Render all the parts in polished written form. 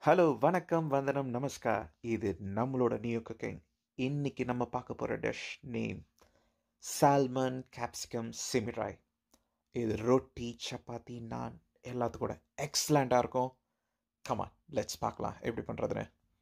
Hello, வணக்கம், வந்தனம், நமஸ்கார். இது நம்மளோட நியூ குக்கிங். இன்னைக்கு நம்ம பார்க்க போகிற dish name salmon capsicum semi fry. இது ரொட்டி, சப்பாத்தி, நான் எல்லாத்து கூட எக்ஸலண்ட்டாக இருக்கும். கமான், லெட்ஸ் பார்க்கலாம் எப்படி பண்ணுறதுன்னு.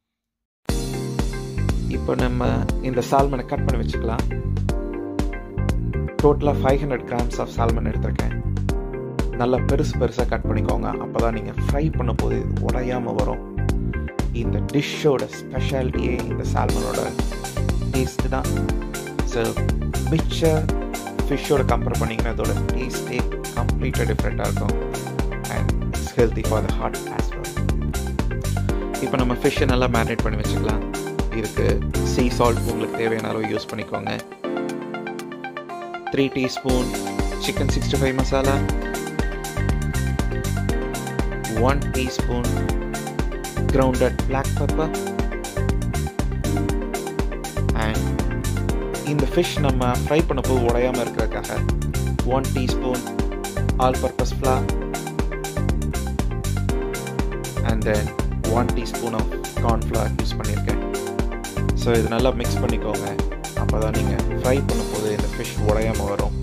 இப்போ நம்ம இந்த சால்மனை கட் பண்ணி வச்சுக்கலாம். டோட்டலாக 500 grams ஆஃப் சால்மன் எடுத்திருக்கேன். நல்லா பெருசாக கட் பண்ணிக்கோங்க. அப்போ தான் நீங்கள் ஃப்ரை பண்ண போது உடையாமல் வரும். இந்த டிஷ்ஷோட ஸ்பெஷாலிட்டியே இந்த சால்மனோட டேஸ்ட்டு தான். ஸோ மிச்ச ஃபிஷ்ஷோட கம்பேர் பண்ணிங்கன்னா அதோட டேஸ்ட்டே கம்ப்ளீட்டாக டிஃப்ரெண்ட்டாக இருக்கும். And it's healthy for the heart as well. இப்போ நம்ம ஃபிஷ்ஷை நல்லா மேரினேட் பண்ணி வச்சுக்கலாம். இதுக்கு சீ சால்ட் உங்களுக்கு தேவையான அளவு யூஸ் பண்ணிக்கோங்க. 3 teaspoon chicken 65 masala, 1 teaspoon grounded black pepper, and இந்த ஃபிஷ் நம்ம ஃப்ரை பண்ணப்போ உடையாமல் இருக்கிறதுக்காக 1 teaspoon all purpose flour and then 1 teaspoon of corn flour use பண்ணியிருக்கேன். ஸோ இது நல்லா மிக்ஸ் பண்ணிக்கோங்க. அப்போ தான் நீங்கள் ஃப்ரை பண்ணும்போது இந்த ஃபிஷ் உடையாமல் வரும்.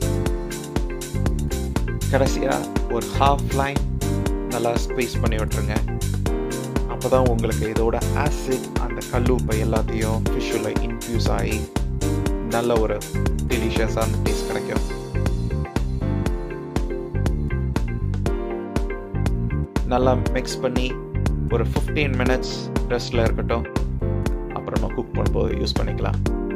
கடைசியாக ஒரு half line நல்லா ஸ்குவீஸ் பண்ணி விட்டுருங்க. அப்போ தான் உங்களுக்கு இதோட ஆசிட் அந்த கல்லுப்பை எல்லாத்தையும் ஃபிஷ்ஷில் இன்ஃப்யூஸ் ஆகி நல்ல ஒரு டெலிஷியஸான டேஸ்ட் கிடைக்கும். நல்லா மிக்ஸ் பண்ணி ஒரு 15 minutes ரெஸ்ட்டில் இருக்கட்டும். அப்புறம் நம்ம குக் பண்ணும்போது யூஸ் பண்ணிக்கலாம்.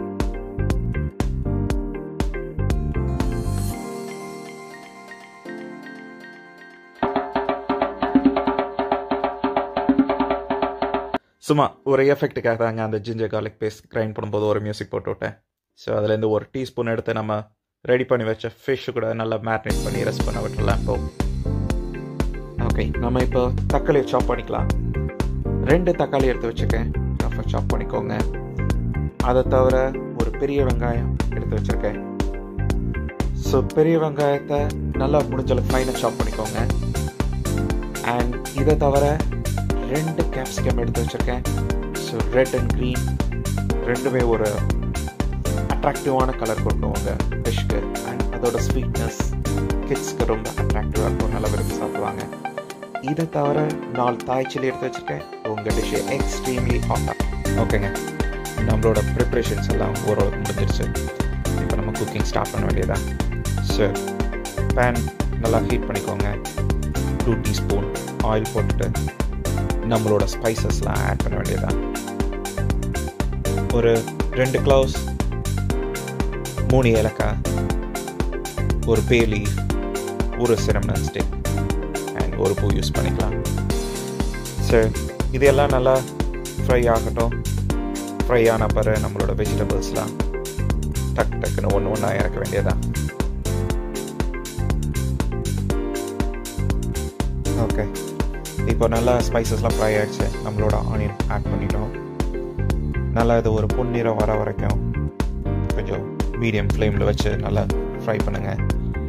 சும்மா ஒரு எஃபெக்ட்டுக்காக தாங்க அந்த ஜிஞ்சர் கார்லிக் பேஸ்ட் கிரைண்ட் பண்ணும்போது ஒரு மியூசிக் போட்டு விட்டேன். ஸோ அதுலேருந்து ஒரு டீஸ்பூன் எடுத்து நம்ம ரெடி பண்ணி வச்ச ஃபிஷ்ஷு கூட நல்லா மேரினேட் பண்ணி ரெஸ்ட் பண்ண விட்டுடலாம். இப்போ ஓகே, நம்ம இப்போ தக்காளியை சாப் பண்ணிக்கலாம். 2 தக்காளி எடுத்து வச்சுருக்கேன். ரஃபாக சாப் பண்ணிக்கோங்க. அதை தவிர ஒரு பெரிய வெங்காயம் எடுத்து வச்சுருக்கேன். ஸோ பெரிய வெங்காயத்தை நல்லா முடிஞ்சளவுக்கு ஃபைனாக சாப் பண்ணிக்கோங்க. அண்ட் இதை தவிர 2 capsicum எடுத்து வச்சுருக்கேன். ஸோ ரெட் அண்ட் க்ரீன் ரெண்டுமே ஒரு அட்ராக்டிவான கலர் கொடுக்கும் உங்கள் ஃபிஷ்க்கு. அண்ட் அதோட ஸ்வீட்னஸ் கிட்ஸ்க்கு ரொம்ப அட்ராக்டிவாக இருக்கும். நல்லா விரும்பி சாப்பிடுவாங்க. இதை தவிர 4 தாய் சில்லி எடுத்து வச்சுருக்கேன். உங்கள் டிஷ்ஷு எக்ஸ்ட்ரீம்லி ஹாட்டாக. ஓகேங்க, நம்மளோட ப்ரிப்ரேஷன்ஸ் எல்லாம் ஓரளவுக்கு முடிஞ்சிருச்சு. இப்போ நம்ம குக்கிங் ஸ்டார்ட் பண்ண வேண்டியதான். ஸோ பேன் நல்லா ஹீட் பண்ணிக்கோங்க. 2 teaspoon ஆயில் போட்டுட்டு நம்மளோட ஸ்பைசஸ்லாம் ஆட் பண்ண வேண்டியதான். ஒரு 2 cloves, 3 ஏலக்காய், ஒரு பே லீஃப், ஒரு சினமன் ஸ்டிக் அண்ட் ஒரு பூ யூஸ் பண்ணிக்கலாம். சரி, இதெல்லாம் நல்லா ஃப்ரை ஆகட்டும். ஃப்ரை ஆன பிறகு நம்மளோட வெஜிடபிள்ஸ்லாம் டக்குன்னு ஒன்றா இறக்க வேண்டியதான். ஓகே, இப்போ நல்லா ஸ்பைசஸ்லாம் ஃப்ரை ஆகிடுச்சு. நம்மளோட ஆனியன் ஆட் பண்ணிட்டோம். நல்லா இது ஒரு பொன்னிறம் வர வரைக்கும் கொஞ்சம் மீடியம் ஃப்ளேமில் வச்சு நல்லா ஃப்ரை பண்ணுங்கள்.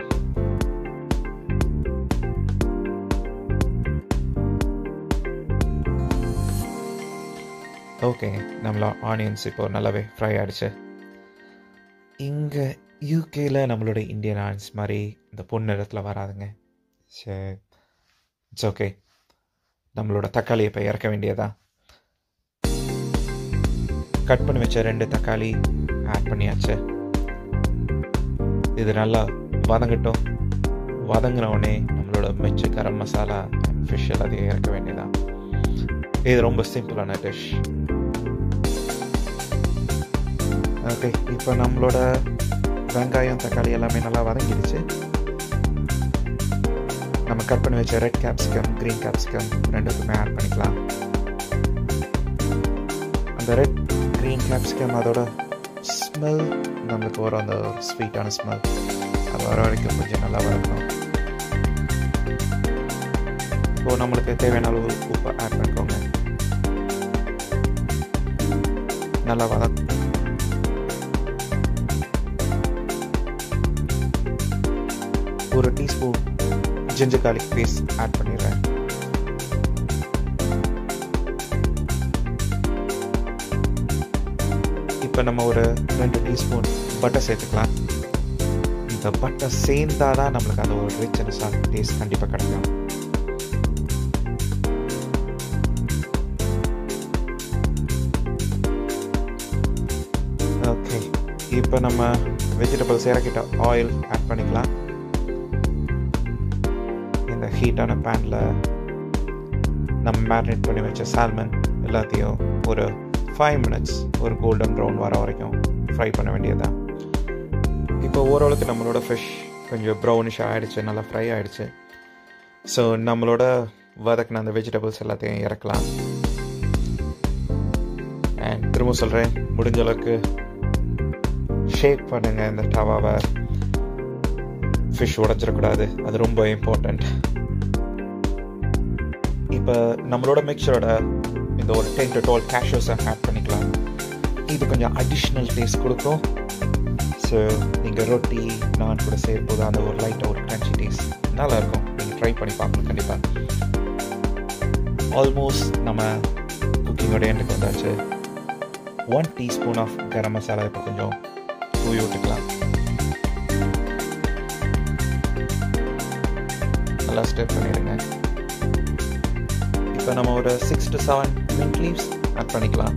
ஓகே, நம்மளோட ஆனியன்ஸ் இப்போ நல்லாவே ஃப்ரை ஆகிடுச்சு. இங்கே யூகேயில் நம்மளோட இந்தியன் ஆனியன்ஸ் மாதிரி இந்த பொன்னிறத்தில் வராதுங்க. சரி, இட்ஸ் ஓகே. நம்மளோட தக்காளியை இப்போ இறக்க வேண்டியதா. கட் பண்ணி வச்ச 2 தக்காளி ஆட் பண்ணியாச்சு. இது நல்லா வதங்கட்டும். வதங்கின உடனே நம்மளோட மிச்ச கரம் மசாலா ஃபிஷ் எல்லாத்தையும் இறக்க வேண்டியதான். இது ரொம்ப சிம்பிளான டிஷ். ஓகே, இப்போ நம்மளோட வெங்காயம் தக்காளி எல்லாமே நல்லா வதங்கிடுச்சு. நம்ம கட் பண்ணி வச்ச ரெட் கேப்சிகம், க்ரீன் கேப்சிகம் ரெண்டுக்குமே ஆட் பண்ணிக்கலாம். அந்த ரெட் க்ரீன் கேப்சிகம் அதோட ஸ்மெல் நம்மளுக்கு வரும். அந்த ஸ்வீட்டான ஸ்மெல் அது வர வரைக்கும் கொஞ்சம் நல்லா வதக்கணும். இப்போது நம்மளுக்கு தேவையான அளவு உப்பு ஆட் பண்ணிக்கோங்க. நல்லா ஒரு teaspoon ginger garlic paste add பண்ணிடுறேன். இப்போ நம்ம ஒரு 2 டீஸ்பூன் பட்டர் சேர்த்துக்கலாம். இந்த பட்டர் சேர்ந்தால் தான் நம்மளுக்கு அந்த ஒரு ரிச்னஸாக டேஸ்ட் கண்டிப்பாக கிடைக்கும். ஓகே, இப்போ நம்ம வெஜிடபிள்ஸ் இறக்கிட்ட ஆயில் ஆட் பண்ணிக்கலாம். இந்த ஹீட்டான பேனில் நம்ம மேரினேட் பண்ணி வச்ச சால்மன் எல்லாத்தையும் ஒரு 5 minutes ஒரு கோல்டன் ப்ரௌன் வர வரைக்கும் ஃப்ரை பண்ண வேண்டியதுதான். இப்போ ஓரளவுக்கு நம்மளோட ஃபிஷ் கொஞ்சம் ப்ரௌனிஷாக ஆகிடுச்சு, நல்லா ஃப்ரை ஆகிடுச்சு. ஸோ நம்மளோட வதக்கின அந்த வெஜிடபிள்ஸ் எல்லாத்தையும் இறக்கலாம். அண்ட் திரும்ப சொல்கிறேன், முடிஞ்ச அளவுக்கு ஷேக் பண்ணுங்கள் இந்த டவாவை. ஃபிஷ் உடைஞ்சிடக்கூடாது, அது ரொம்ப இம்பார்ட்டண்ட். இப்போ நம்மளோட மிக்சரோட இந்த ஒரு 10 to 12 cashews ஆட் பண்ணிக்கலாம். இது கொஞ்சம் அடிஷ்னல் டேஸ்ட் கொடுக்கும். ஸோ நீங்கள் ரொட்டி நான் கூட செய்யும்போது அந்த ஒரு லைட்டாக ஒரு க்ரன்ச்சி டேஸ்ட் நல்லாயிருக்கும். நீங்கள் ட்ரை பண்ணி பார்க்கணும் கண்டிப்பாக. ஆல்மோஸ்ட் நம்ம குக்கிங்கோட எண்டுக்கு வந்தாச்சு. 1 teaspoon ஆஃப் கரம் மசாலா இப்போ கொஞ்சம் தூவி விட்டுக்கலாம். நல்லா ஸ்டெப் பண்ணிடுங்க. இப்போ நம்ம ஒரு 6 to 7 mint leaves ஆட் பண்ணிக்கலாம்.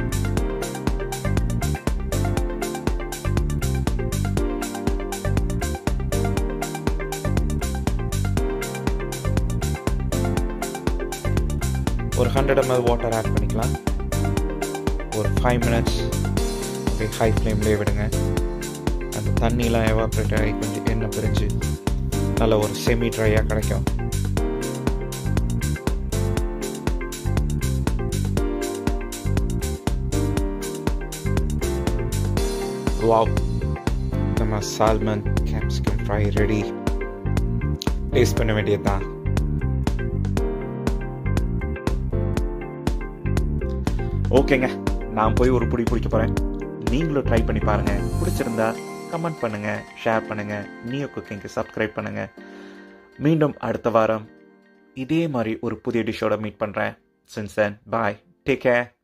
ஒரு 100 ml வாட்டர் ஆட் பண்ணிக்கலாம். ஒரு 5 minutes அப்படியே ஹை ஃப்ளேம்லேயே விடுங்க. அந்த தண்ணியெலாம் எவாப்ரேட் ஆகி கொஞ்சம் எண்ணெய் பிரிஞ்சு நல்ல ஒரு செமி ட்ரையாக கிடைக்கும். வாவ், நம்ம salmon capsicum fry ready. Taste பண்ண வேண்டியது தான். ஓகேங்க, நான் போய் ஒரு பிடி பிடிக்க போகிறேன். நீங்களும் ட்ரை பண்ணி பாருங்கள். பிடிச்சிருந்தா கமெண்ட் பண்ணுங்கள், ஷேர் பண்ணுங்கள், நியூ குக்கிங்க்கு சப்ஸ்கிரைப் பண்ணுங்கள். மீண்டும் அடுத்த வாரம் இதே மாதிரி ஒரு புதிய டிஷ்ஷோட மீட் பண்ணுறேன். Since then, bye, take care.